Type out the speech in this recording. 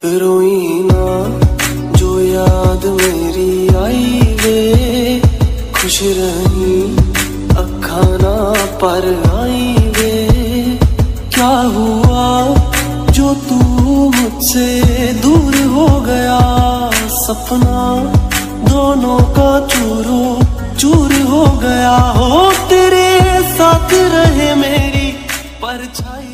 रोई ना जो याद मेरी आई वे, खुश रही अखा ना पर आई वे। क्या हुआ जो तू मुझसे दूर हो गया, सपना दोनों का चूरो चूर हो गया। हो तेरे साथ रहे मेरी परछाई।